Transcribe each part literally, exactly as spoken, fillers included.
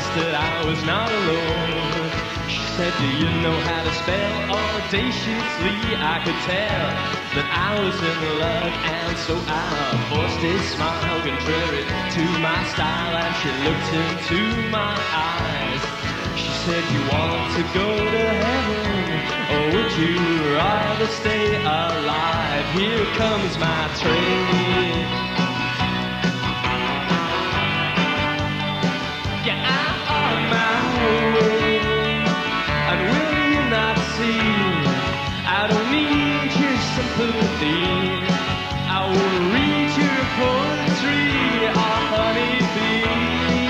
that I was not alone. She said, do you know how to spell audaciously? I could tell that I was in luck, and so I forced a smile contrary to my style, and she looked into my eyes. She said, you want to go to heaven, or would you rather stay alive? Here comes my train. Yeah, I'm on my way. And will you not see, I don't need your sympathy. I will read your poetry, a honeybee.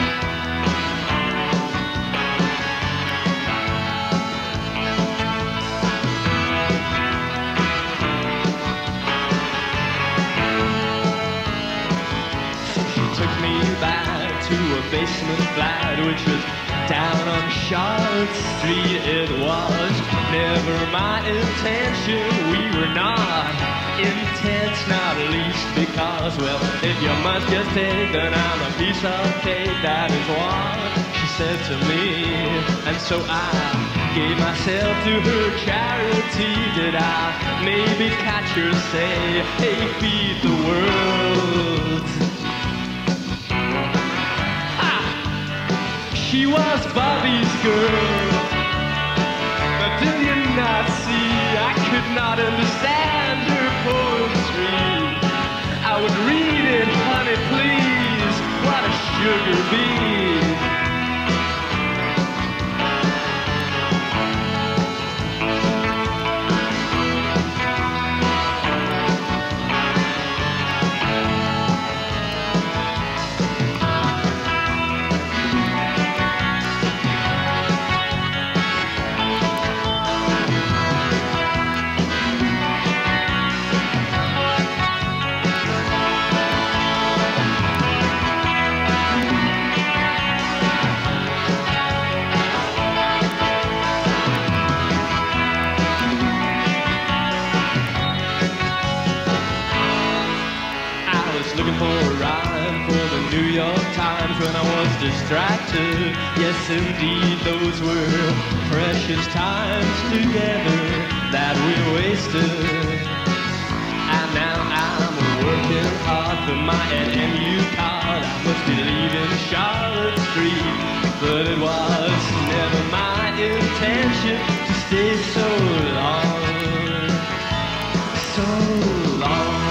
Back to a basement flat which was down on Charlotte Street. It was never my intention. We were not intense, not least because, well, if you must just take, then I'm a piece of cake. That is what she said to me, and so I gave myself to her charity. Did I maybe catch her say, hey, feed the world? She was Bobby's girl, but did you not see? I could not understand her poetry. I would read it, honey, please, what a sugar bee. When I was distracted, yes indeed, those were precious times together that we wasted. And now I'm working hard for my N M U card. I must be leaving Charlotte Street, but it was never my intention to stay so long, so long.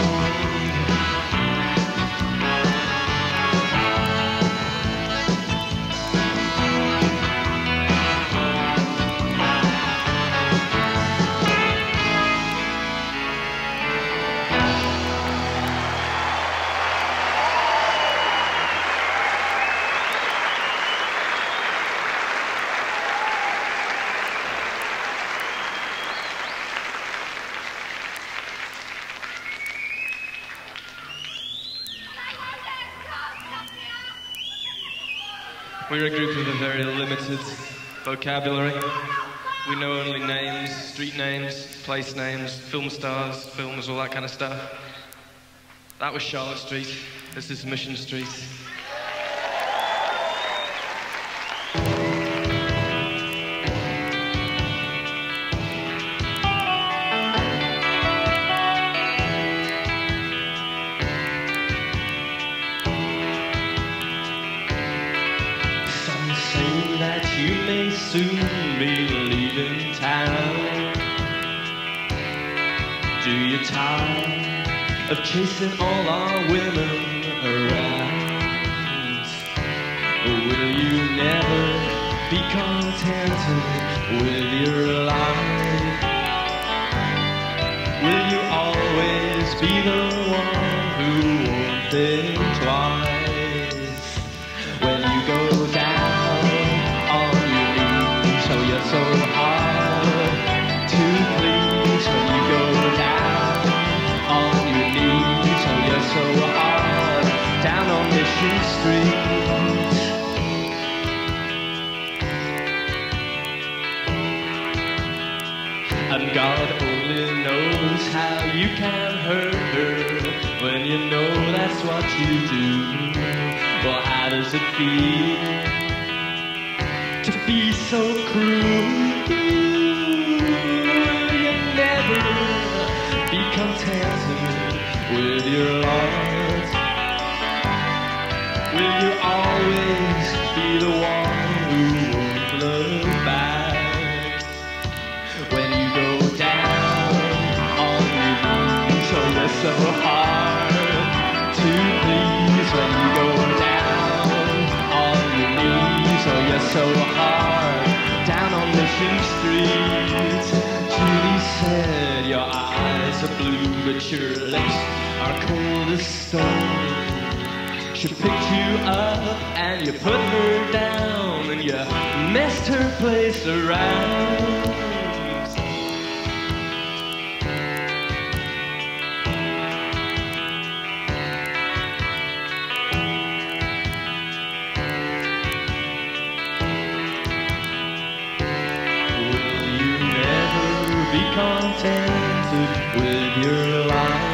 We're a group of a very limited vocabulary. We know only names, street names, place names, film stars, films, all that kind of stuff. That was Charlotte Street. This is Mission Street. Soon be leaving town. Do you tire of chasing all our women around? Or will you never be contented with your life? Will you always be the one who won't think twice when you go down? So hard to please when you go down on your knees. Oh, you're so hard down on Mission Street. And God only knows how you can hurt her when you know that's what you do. Well, how does it feel to be so cruel. You never be contented with your lot. Will you always be the one who won't look back? When you go down on your knees, oh you're so hard to please. When you go down on your knees, oh you're so hard. Down on Mission Street, Judy said your eyes are blue but your lips are cold as stone. She picked you up and you put her down and you messed her place around. Will you never be contented with your life?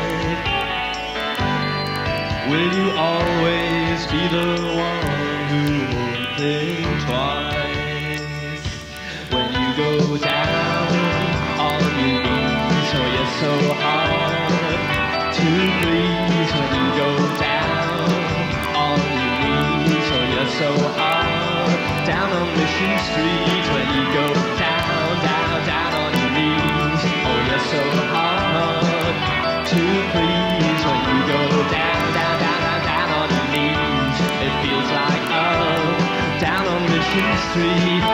Will you always be the one who won't think twice? When you go down on your knees, oh you're so hard to please. When you go down on your knees, oh you're so hard. Down on Mission Street, when you go down, down, down on your knees, oh you're so hard to please. When you go down, down, down, down, down on your knees, it feels like up, down on Mission Street.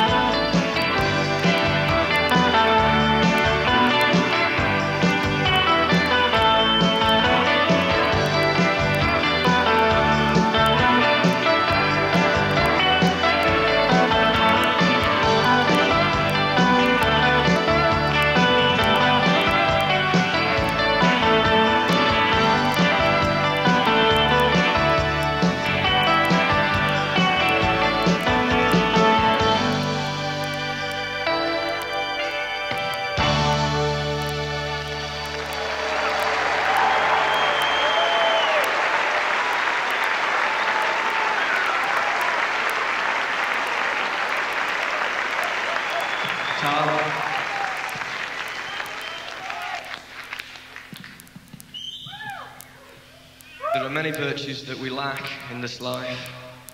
There are many virtues that we lack in this life,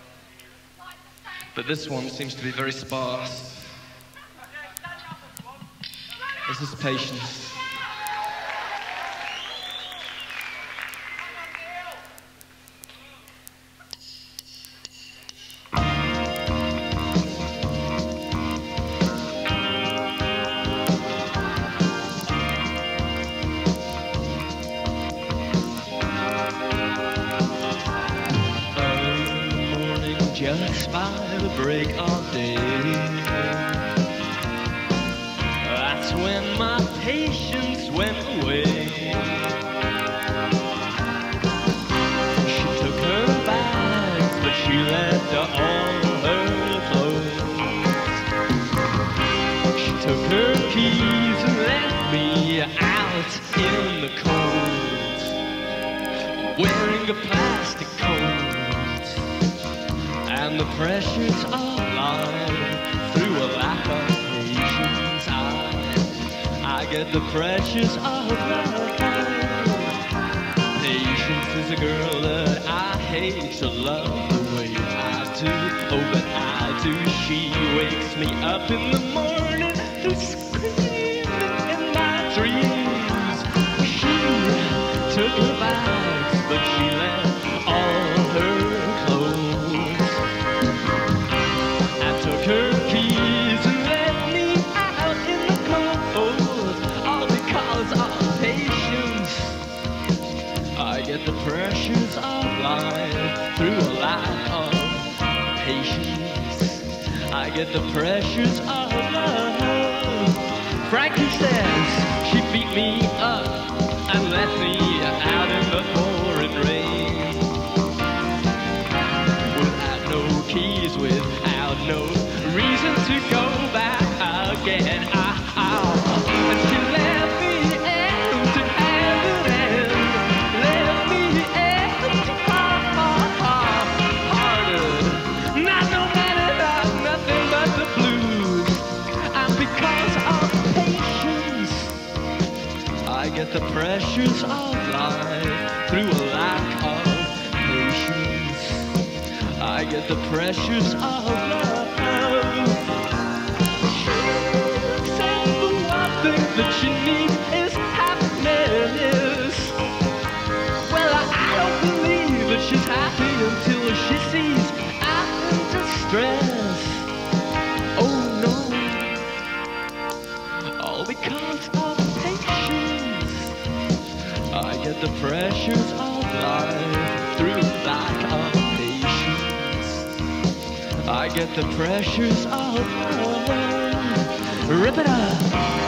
but this one seems to be very sparse. This is patience. Just by the break of day, that's when my patience went away. She took her bags, but she left all her clothes. She took her keys and left me out in the cold, wearing a plastic coat. And the pressures of life, through a lack of patience, I, I get the pressures of life. Patience is a girl that I hate to love the way I do. Oh, but I do. She wakes me up in the morning to scream in my dreams. She took her bags, but she left all her clothes. Her keys and let me out in the cold, all because of patience. I get the pressures of life through a lack of patience. I get the pressures of love. Frankie says she beat me up and left me out in the pouring rain, without no keys, without no reason to go back again. Ah, ah. And she left me empty-handed, left me empty-hearted. Not no matter, not nothing but the blues. the pressures of life through a lack of patience. I get the pressures of love. She said the one thing that she needs is happiness. Well, I, I don't believe that she's happy until she sees I'm in distress. Oh no, all because of patience. I get the pressures of life through lack of patience. I get the pressures of love. Rip it up.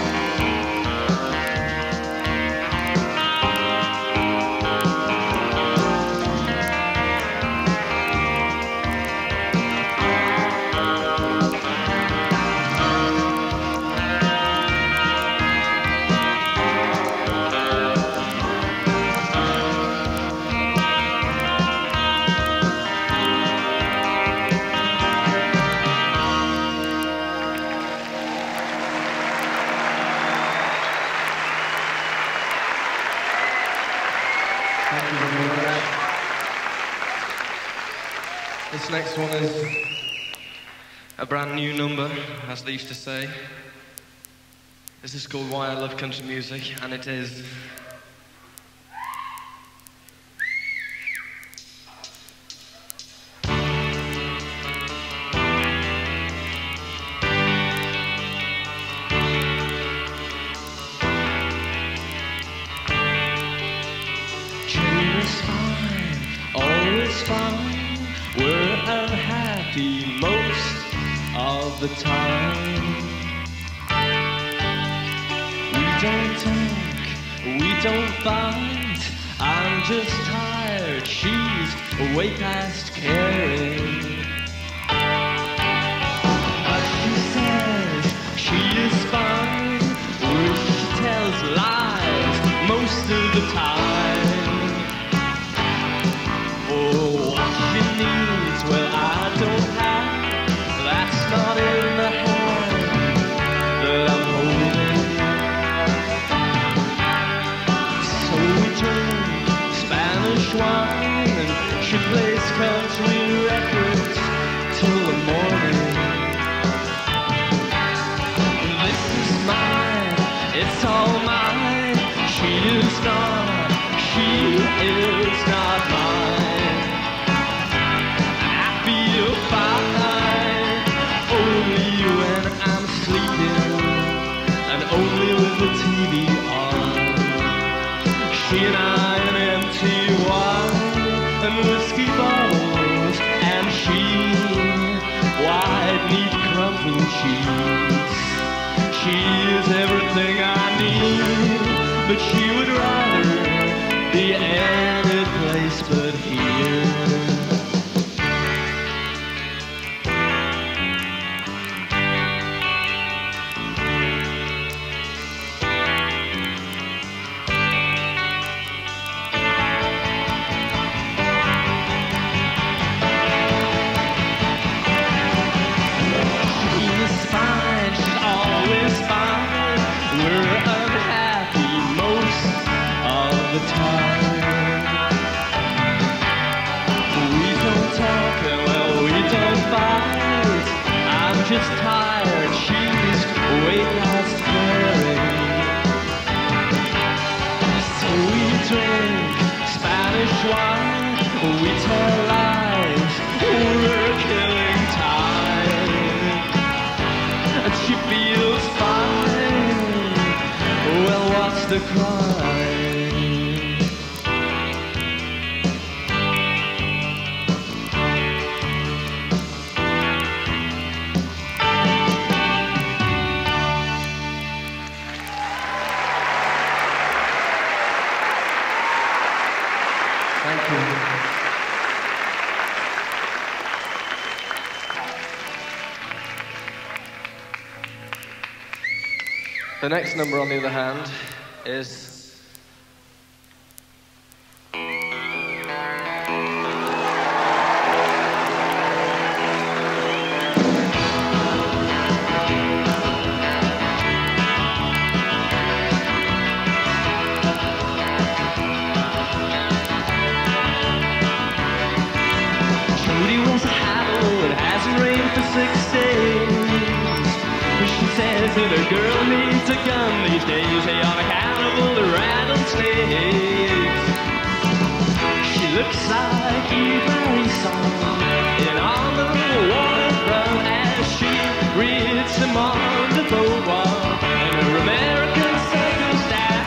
This next one is a brand new number, as they used to say. This is called Why I Love Country Music, and it is... True is fine, always fine. We're unhappy most of the time. We don't talk, we don't fight. I'm just tired, she's way past caring. But she says she is fine, which she tells lies most of the time. Oh, what she needs, well, I don't have. That's not in the hand that I'm holding. So we drink Spanish wine, and she plays country records till the morning. This is mine, it's all mine. She is not, she is not mine. Feel fine, only when I'm sleeping, and only with the T V on. She and I an empty wine and whiskey bottles, and she wide neat crumpled sheets. She is everything I need, but she would rather be any place but here. Just tired, she's way past caring. So we drink Spanish wine, we tell lies, we're killing time. And she feels fine, well, what's the crime? The next number, on the other hand, is said a girl needs a gun these days, hey, on account of all the rattlesnakes. She looks like Eve Marie song in on the waterfront as she reads Simone de Beauvoir and her American circumstance.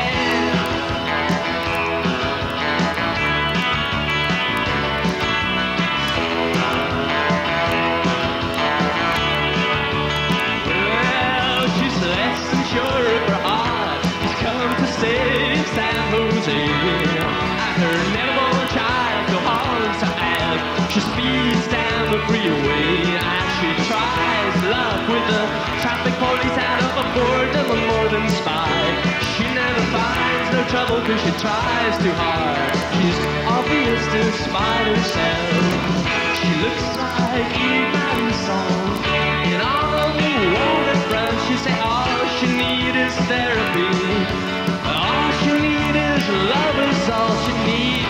Well, she's less than sure if her heart has come to stay in San Jose. Her never-born child go on to ask. She speeds down the freeway as she tries luck with the traffic police out of a Ford and the northern spy. She never finds no trouble cause she tries too hard. She's obvious despite herself. She looks like Eve Marie song and on the waterfront she say all she need is therapy. All she need is love is all she need.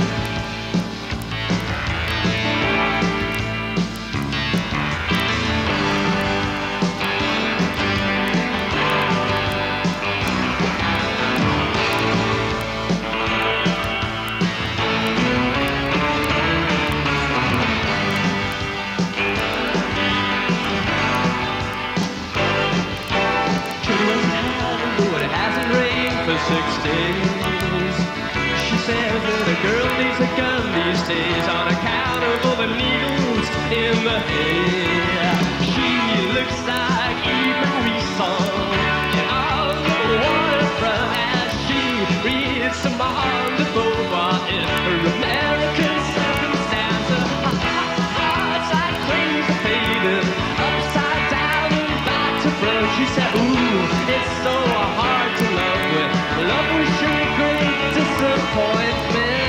Six days. She says that a girl needs a gun these days on account of all the needles in the hay. She looks like Eve Marie song and on the waterfront as she reads Simone de Beauvoir in her American circumstance. Her heart's like crazy faded upside down and back to front. She said, ooh, it's so hard to love with. Love was sure great disappointment.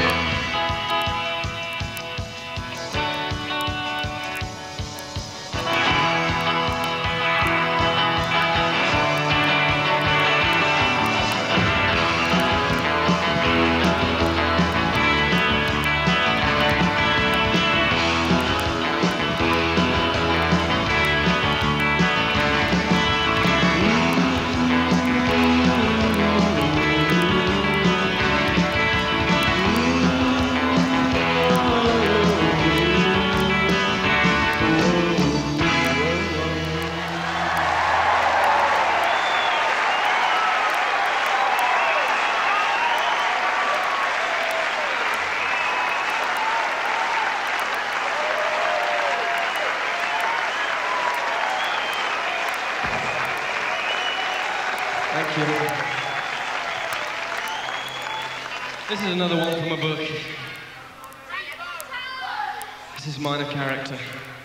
Thank you. This is another one from a book. This is Minor Character.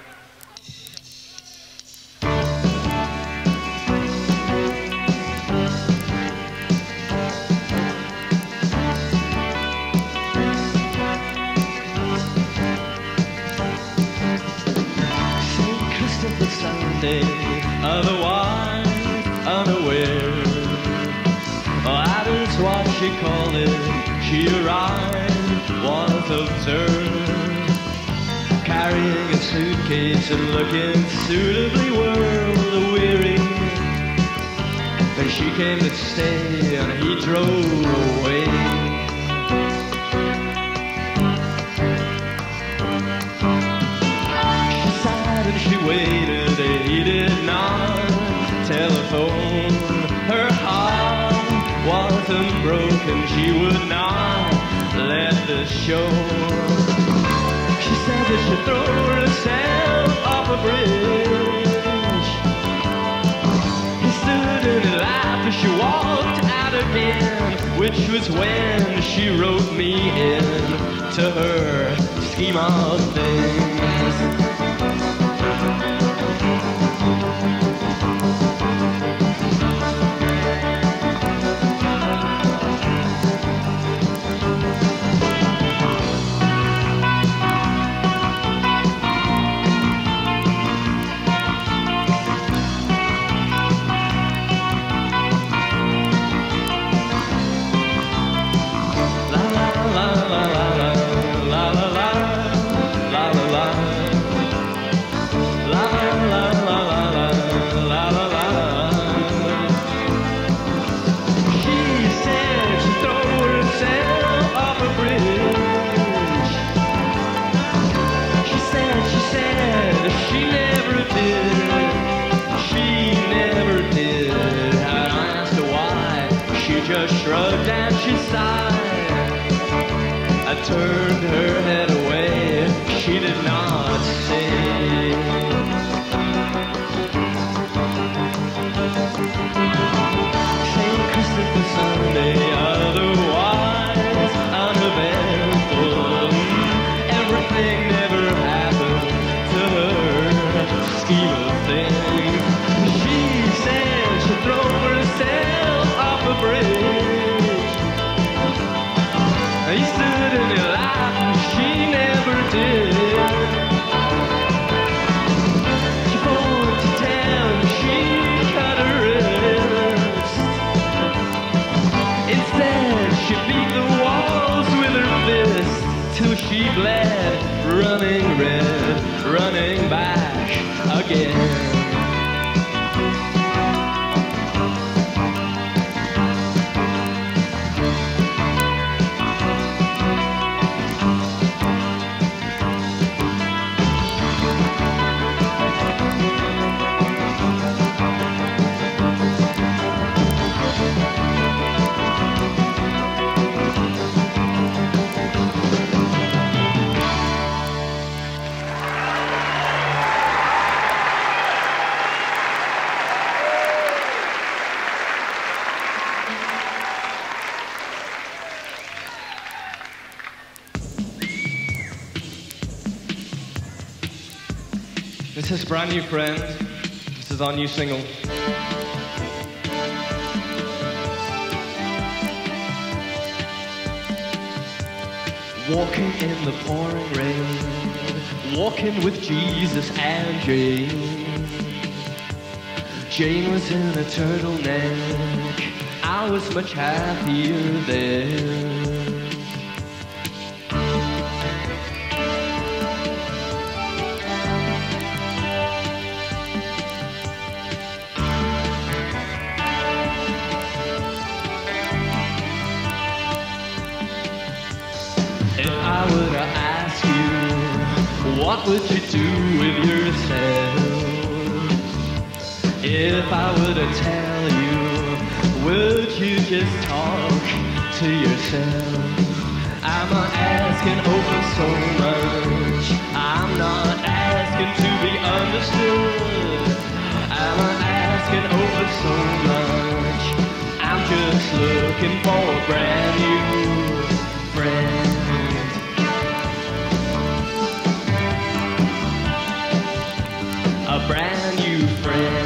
Saint Christopher Sunday, otherwise unaware. Oh, that is what she called it. She arrived, was observed, carrying a suitcase and looking suitably world-weary. Then she came to stay and he drove away. She sighed and she waited, he did not telephone. Her heart wasn't broken, she would not let this show. She said that she'd throw herself off a bridge. He stood and he laughed as she walked out again, which was when she wrote me in to her scheme of things. La la la la la la la la la la la. shrugged and she sighed. I turned her head away, she did not say. Saint Christopher Sunday, otherwise uneventful. Everything never happened to her scheme of things. She said she'd throw herself off a bridge. He stood in her life, she never did. She phoned to tell him she cut her wrist. Instead, she beat the walls with her fist till she bled, running red, running back again. This is brand new, friend. This is our new single. Walking in the pouring rain, walking with Jesus and Jane. Jane was in a turtleneck, I was much happier then. I were to ask you, what would you do with yourself? If I were to tell you, would you just talk to yourself? I'm not asking over so much, I'm not asking to be understood. I'm not asking over so much, I'm just looking for a brand new friend. A brand new friend.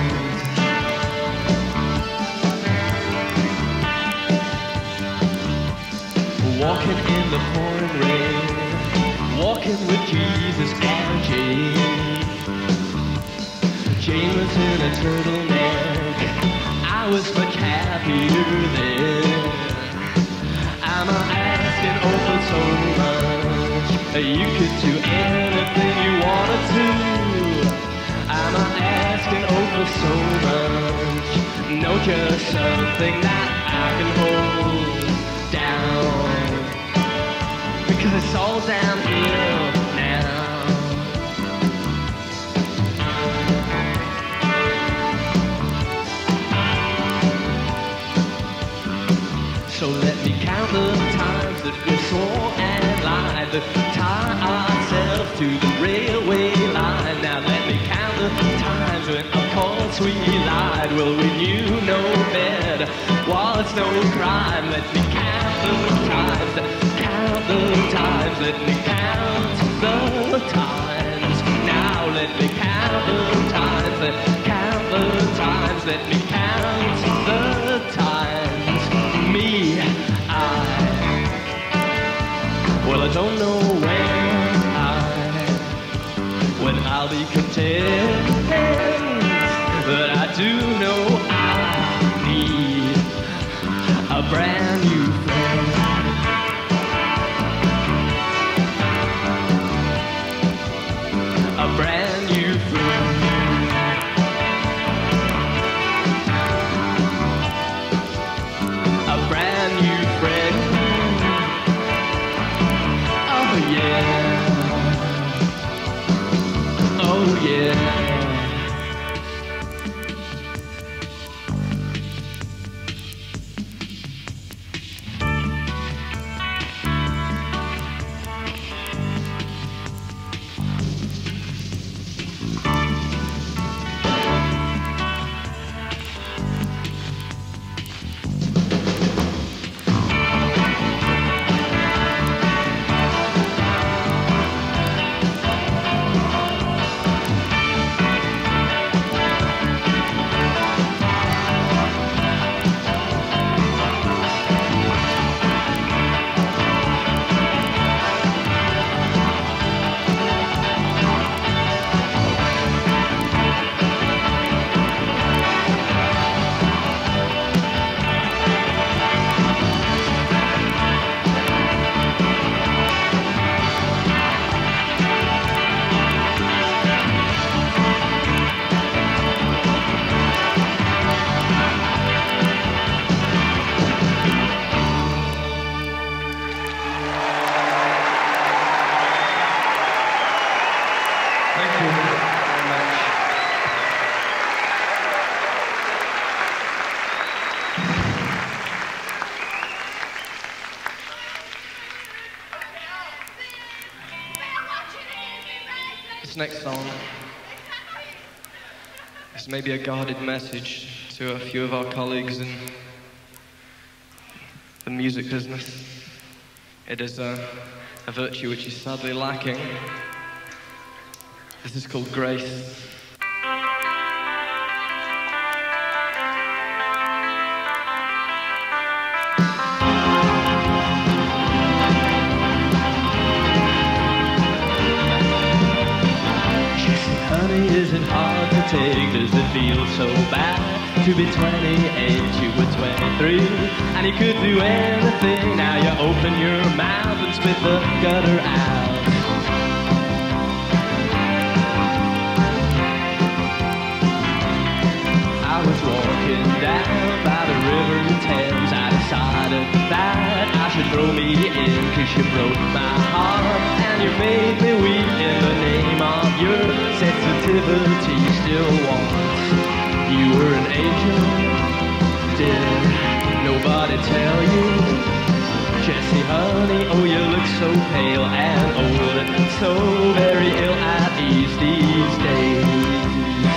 Walking in the pouring rain, walking with Jesus and Jane. Jane was in a turtleneck, I was much happier then. I'm not asking over so much, you could do anything you wanted to. I'm not asking over so much, no, just something that I can hold down, because it's all downhill now. So let me count the times that we swore and lied, that tie ourselves to the railway line. Now let me count the times when of course we lied. Well, we knew no better, was no crime. Let me count the times, that count the times. Let me count the times. Now let me count the times, that count the times. Let me count the times. Me, I, well, I don't know when I, when I'll be content, but I do know I need a brand new friend. A brand new friend. This next song is maybe a guarded message to a few of our colleagues in the music business. It is a, a virtue which is sadly lacking. This is called grace. Is it hard to take? Does it feel so bad to be twenty-eight? You were twenty-three and you could do anything. Now you open your mouth and spit the gutter out. I was walking down by the river Thames. I decided that I should throw me in, 'cause you broke my heart and you made me weep in the name of your sensitivity. Still once you were an angel. Did nobody tell you? Jessie, honey, oh, you look so pale and old and so very ill at ease these days.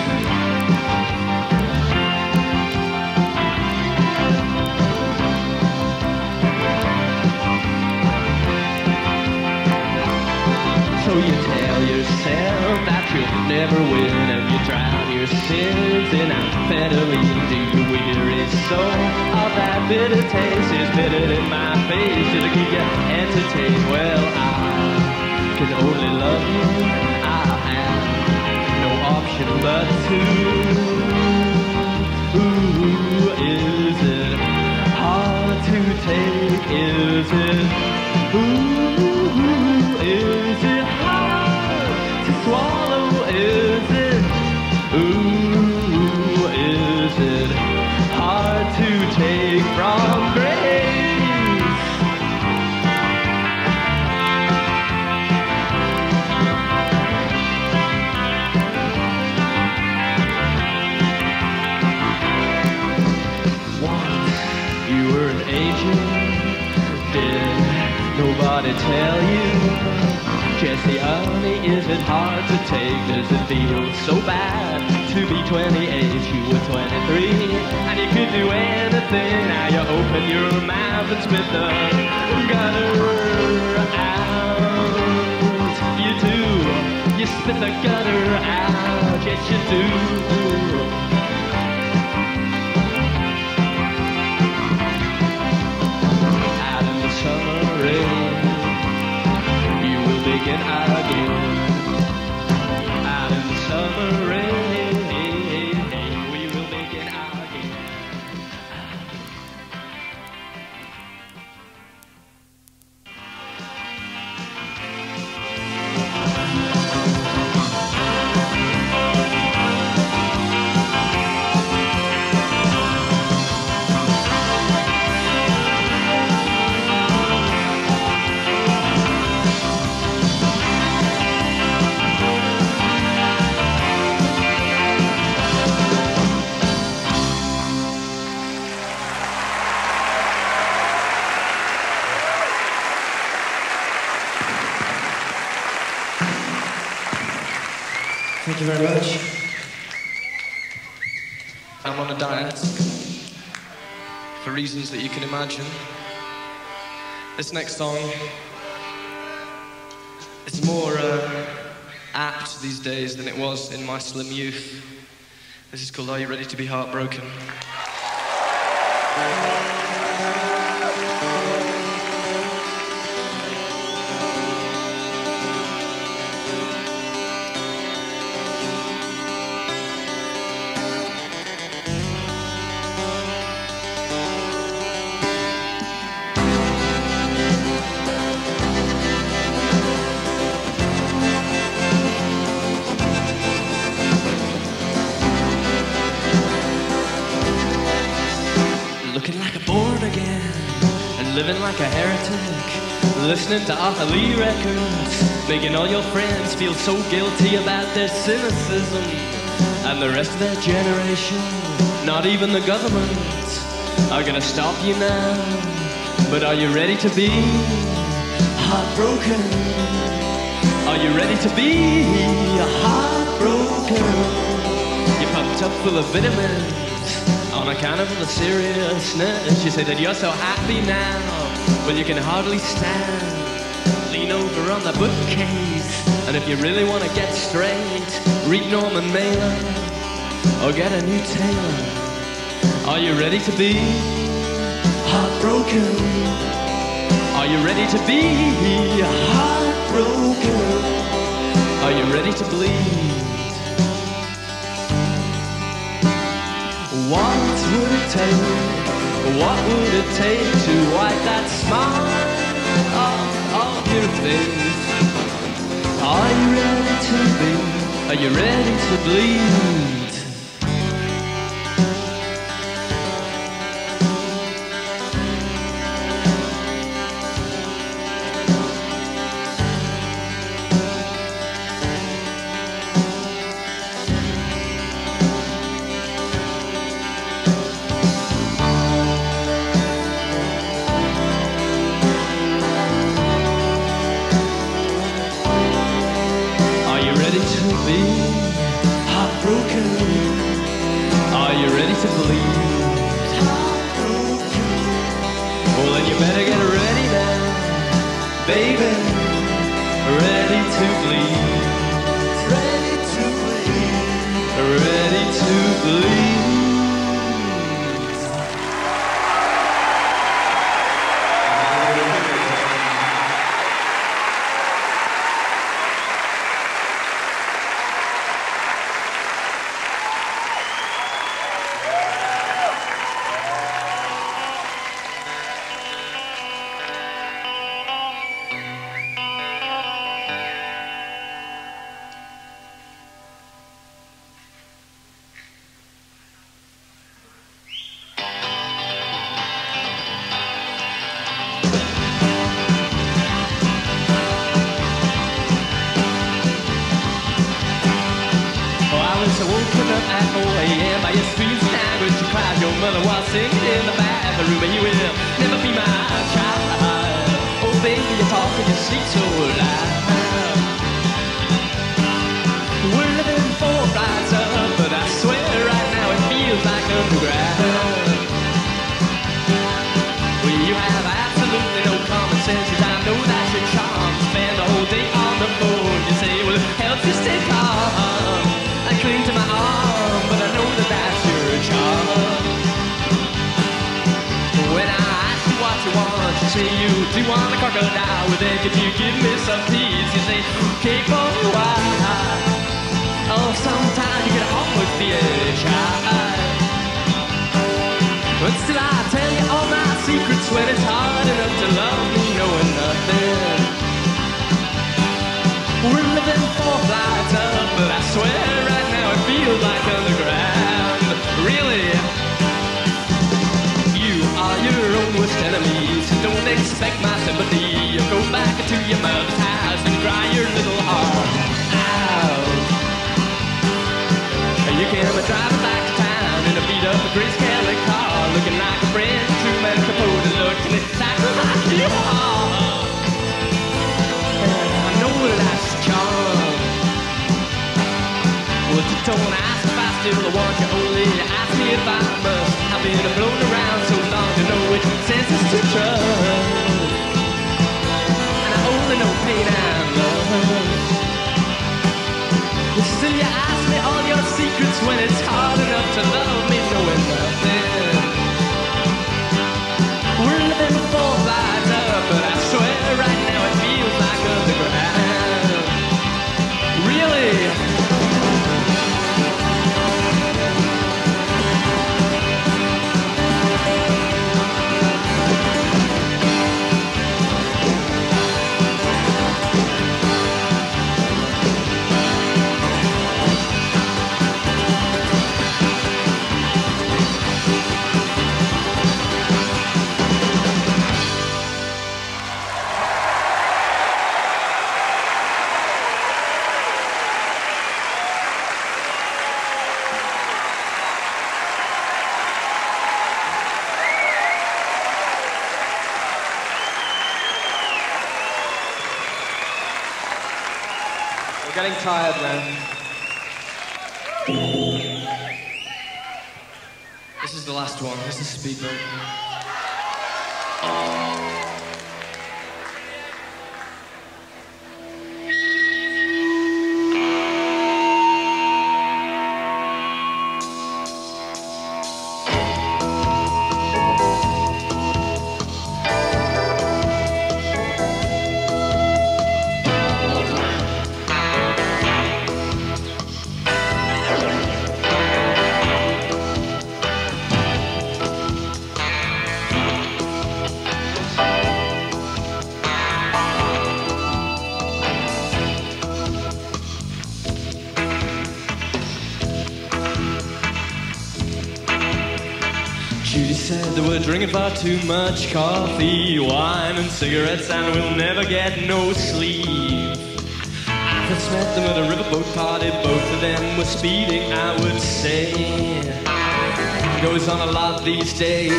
So you tell yourself that you'll never win, and you drown your sins in amphetamine. Do you weary soul of that bitter taste? Is bitter in my face to keep you entertained? Well, I can only love you. I have no option but to. Ooh, is it hard to take? Is it? Ooh, is it hard to swallow? Is it? Ooh, is it hard to take from grace? Once you were an angel. Did nobody tell you? Jessie, honey, is it hard to take? Does it feel so bad to be twenty-eight? You were twenty-three and you could do anything. Now you open your mouth and spit the gutter out. You do, you spit the gutter out. Yes, you do. Out in the summer rain, you will begin again. Out in the summer rain, we will begin again. Thank you very much. I'm on a diet for reasons that you can imagine. This next song is more uh, apt these days than it was in my slim youth. This is called Are You Ready to Be Heartbroken? Looking like a born again and living like a heretic, listening to Lee records, making all your friends feel so guilty about their cynicism and the rest of their generation. Not even the government are gonna stop you now. But are you ready to be heartbroken? Are you ready to be heartbroken? You're pumped up full of vitamins on account of the seriousness. You say that you're so happy now, well you can hardly stand. Lean over on the bookcase, and if you really want to get straight, read Norman Mailer or get a new tailor. Are you ready to be heartbroken? Are you ready to be heartbroken? Are you ready to bleed? What would it take? What would it take to wipe that smile off of your face? Are you ready to be? Are you ready to bleed? getting tired now. This is the last one. This is Speedboat. Judy said that we're drinking far too much coffee, wine and cigarettes, and we'll never get no sleep. I first met them at a riverboat party, both of them were speeding, I would say. It goes on a lot these days.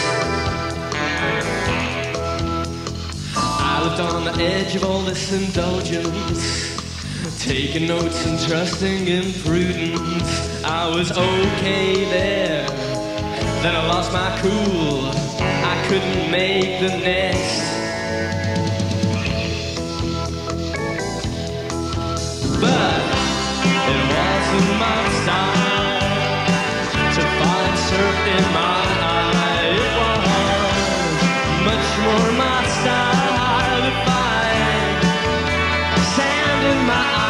I lived on the edge of all this indulgence, taking notes and trusting in prudence. I was okay there. Then I lost my cool, I couldn't make the next. But it wasn't my style to find surf in my eye. It was much more my style to find sand in my eye.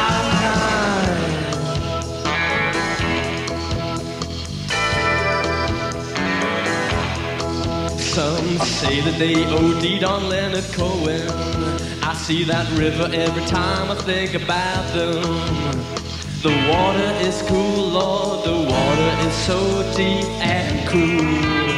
Some say that they O D'd on Leonard Cohen. I see that river every time I think about them. The water is cool, Lord, the water is so deep and cool.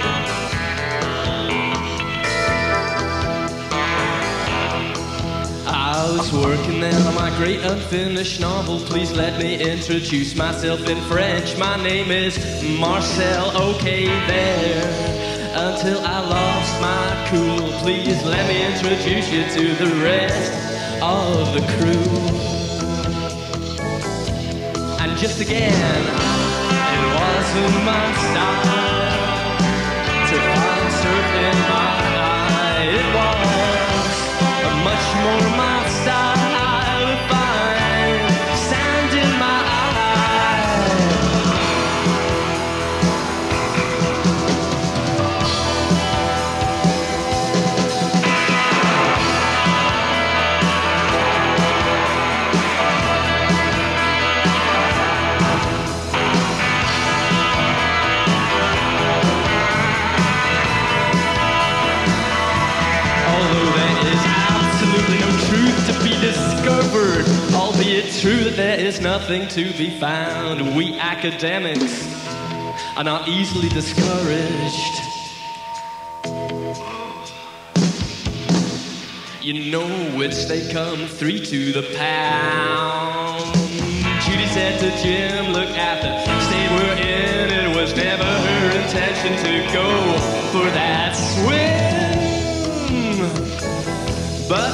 I was working there on my great unfinished novel. Please let me introduce myself in French. My name is Marcel, okay there. Until I lost my cool, please let me introduce you to the rest of the crew. And just again, it wasn't my style to find surf in my eye. It was much more my style to find sand in my eye. Discovered, albeit true that there is nothing to be found. We academics are not easily discouraged. You know which they come three to the pound. Judy said to Jim, look, at the state we're in, it was never her intention to go for that swim. But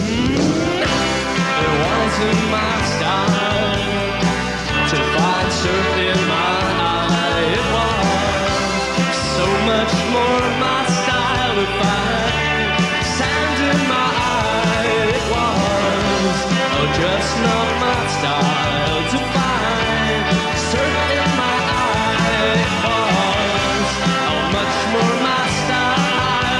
it wasn't my style to find surf in my eye. It was so much more my style to find sand in my eye. It was oh, just not my style to find surf in my eye. It was oh, much more my style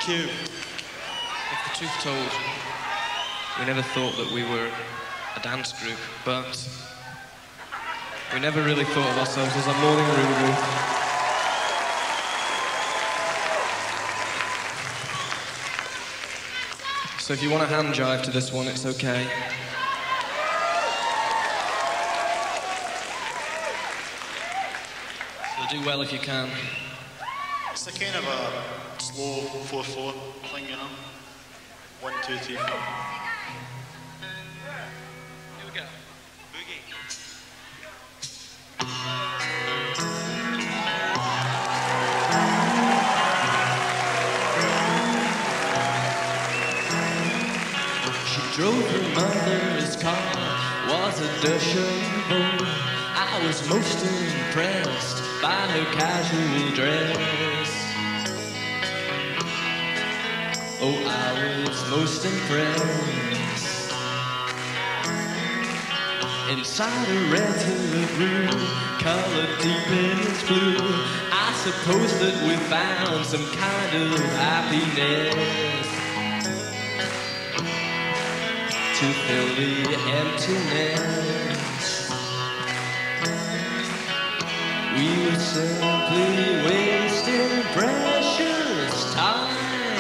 Thank you. If the truth told, we never thought that we were a dance group, but we never really thought of ourselves as a morning room group. So if you want a hand jive to this one, it's okay. So do well if you can. It's a kind of a slow four four thing, you know? One, two, three, four. Here we go. Boogie. She drove her mother's car, was a dashable. I was most impressed by her casual dress. Oh, I was most impressed. Inside a red room, colored deep in its blue, I suppose that we found some kind of happiness to fill the emptiness. We were simply wasting precious time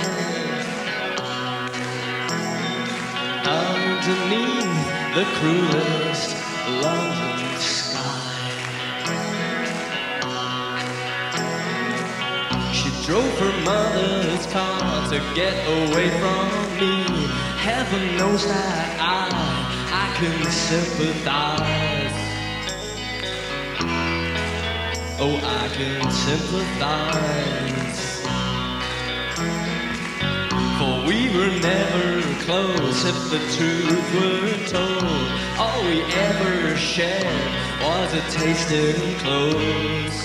underneath the cruelest London sky. She drove her mother's car to get away from me. Heaven knows that I, I can sympathize. Oh, I can sympathize. For we were never close, if the truth were told. All we ever shared was a taste in clothes.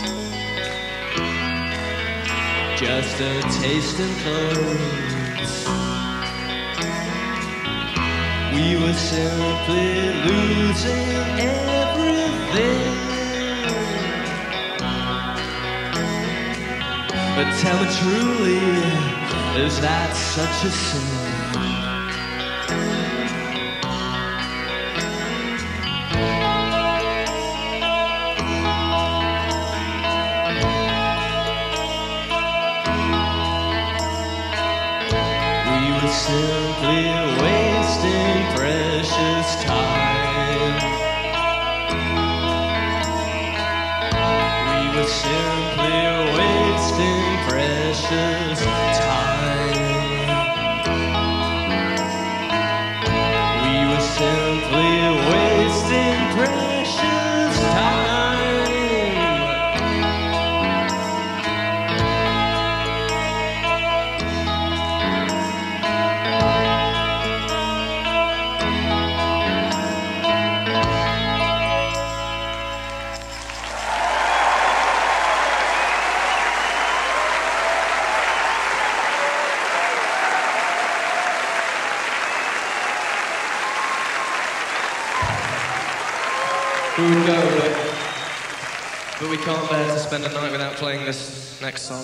Just a taste in clothes. We were simply losing everything. But tell me truly, is that such a sin? We were simply wasting precious time. We were simply wasting precious time. We were simply wasting precious time. We would go, but, but we can't bear to spend a night without playing this next song.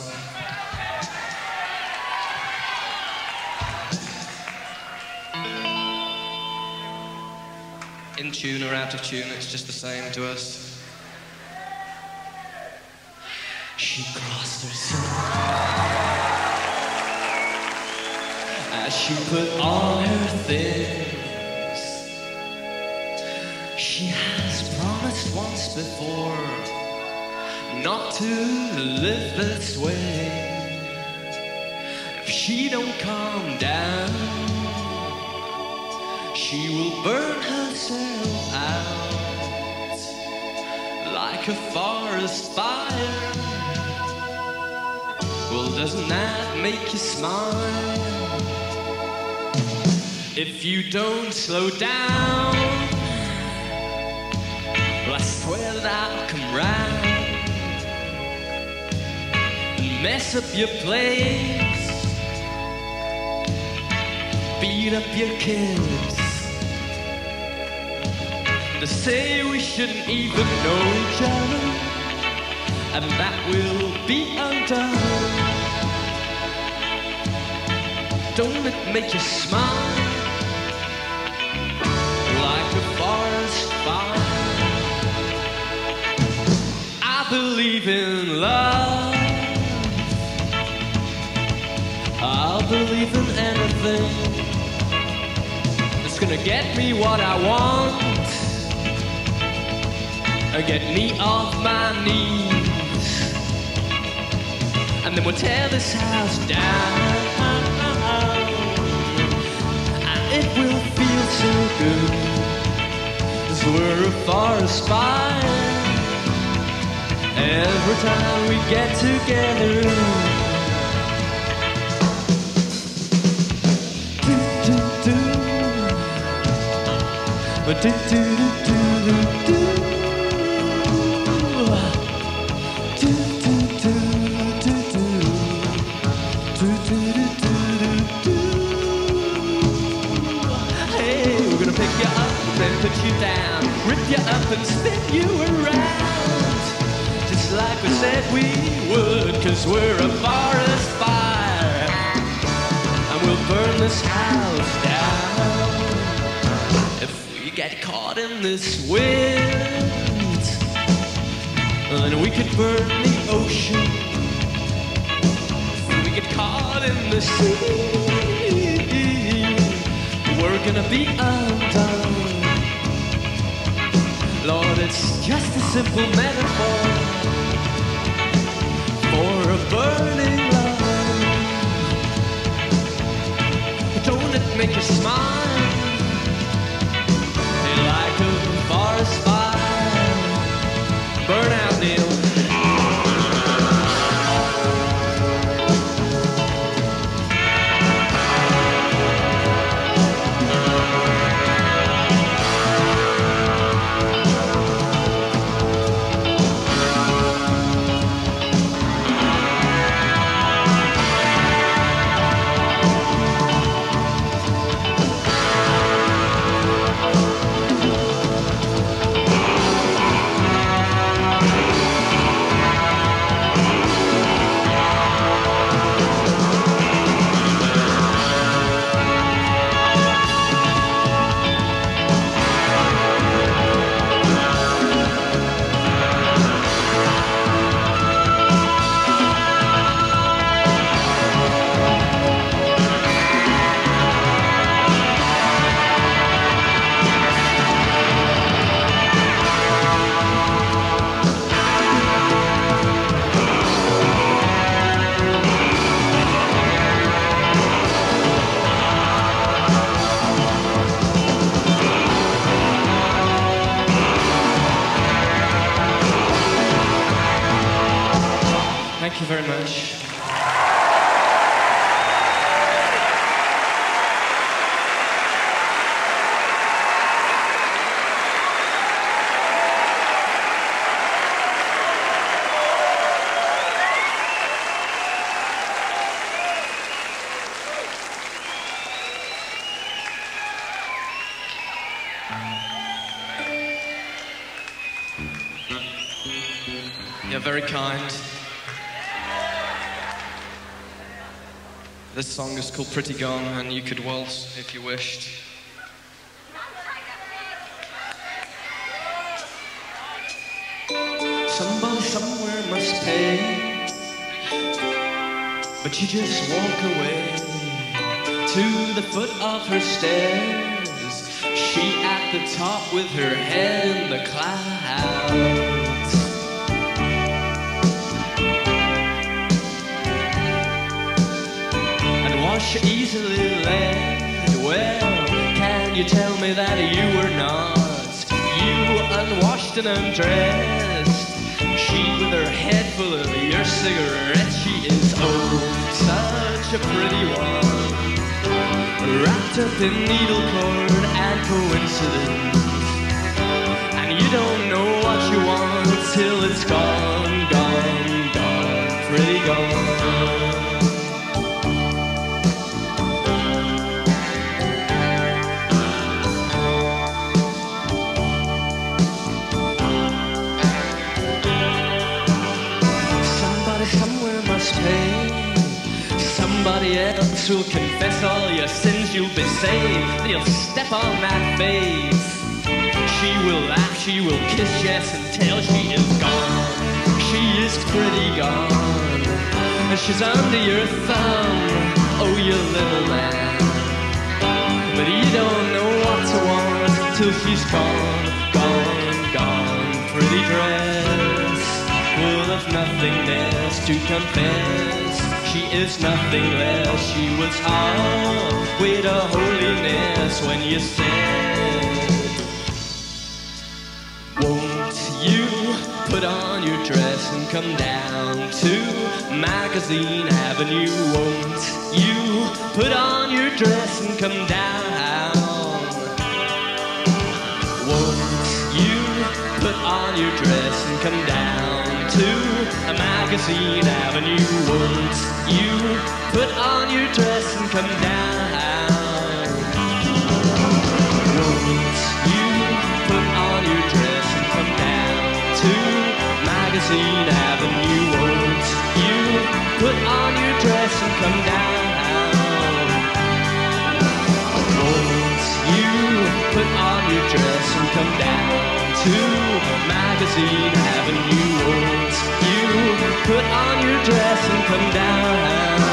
In tune or out of tune, it's just the same to us. She crossed herself as she put on her things. She has promised once before not to live this way. If she don't calm down, she will burn herself out like a forest fire. Well, doesn't that make you smile? If you don't slow down, well, I swear that I'll come round and mess up your place, beat up your kids. They say we shouldn't even know each other, and that will be undone. Don't it make you smile like a forest fire? I believe in love. I'll believe in anything that's gonna get me what I want, or get me off my knees, and then we'll tear this house down. It will feel so good, as we're a forest fire. Every time we get together, do do do, do do do do do, do do do do do, do do do do. Pick you up and put you down, rip you up and spin you around, just like we said we would, 'cause we're a forest fire, and we'll burn this house down. If we get caught in this wind, then we could burn the ocean. If we get caught in the sea, we're gonna be undone. Lord, it's just a simple metaphor for a burning love. Don't it make you smile like a forest fire? Burn out, Neil. Thank you very much. You're very kind. This song is called Pretty Gone, and you could waltz if you wished. Somebody somewhere must pay, but you just walk away to the foot of her stairs. She at the top with her head in the clouds. Was you easily led? Well, can you tell me that you were not? You unwashed and undressed. She with her head full of your cigarettes. She is, oh, such a pretty one, wrapped up in needle cord and coincidence. And you don't know what you want till it's gone, gone, gone, pretty gone. Somebody else Jesus will confess all your sins, you'll be saved. Then you'll step on that face. She will laugh, she will kiss, yes, until she is gone. She is pretty gone, and she's under your thumb, oh, you little man. But you don't know what to want till she's gone, gone, gone. Pretty dress, full of nothingness to confess. She is nothing less, she was halfway to holiness when you said, won't you put on your dress and come down to Magazine Avenue? Won't you put on your dress and come down? Won't you put on your dress and come down to a Magazine Avenue? Won't you put on your dress and come down? Won't you put on your dress and come down to Magazine Avenue? Won't you put on your dress and come down? Won't you put on your dress and come down to Magazine Avenue? Won't you put on your dress and come down?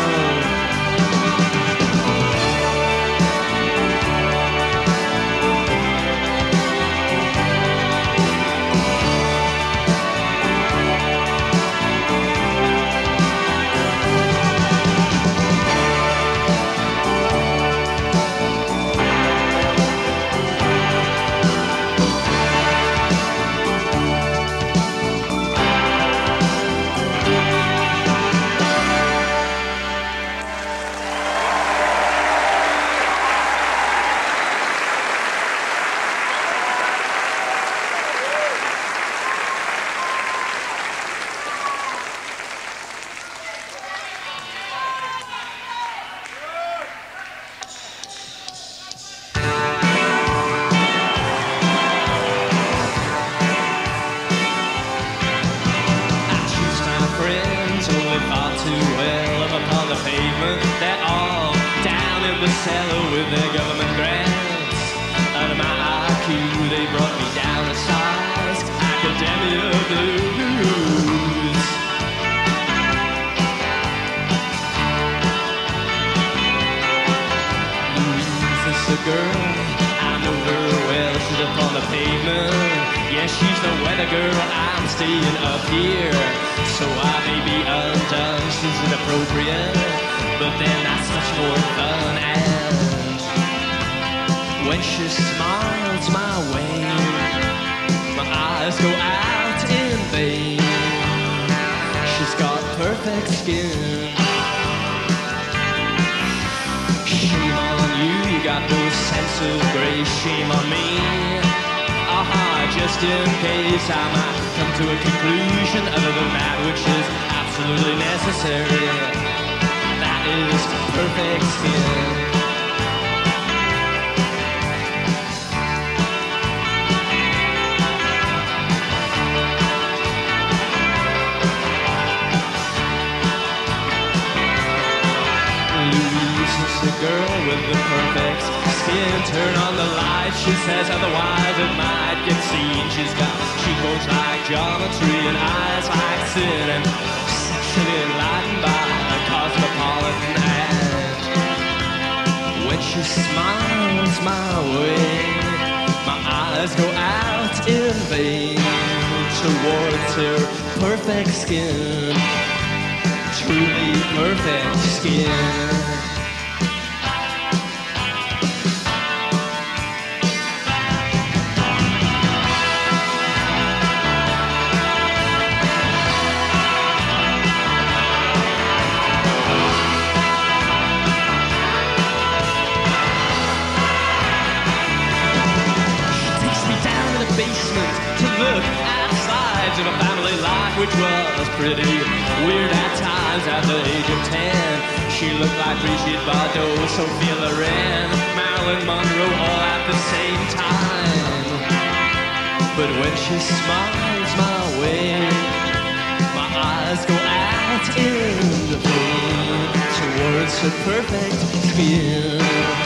Eyes go out in the pain toward words a perfect spin.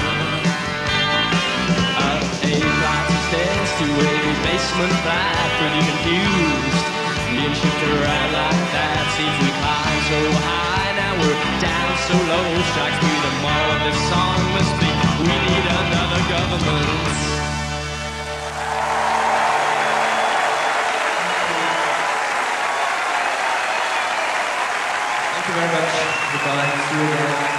Up a flight of stairs to a basement flat, pretty confused. Being shipped around like that, seems we climbed so high, now we're down so low. Strikes me the moral of this song must be we need another government. Thank you very much. Goodbye. See you again.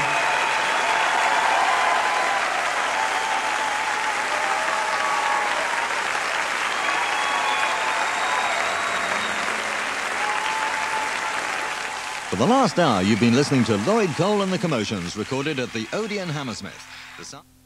For the last hour, you've been listening to Lloyd, Cole and the Commotions, recorded at the Odeon, Hammersmith. The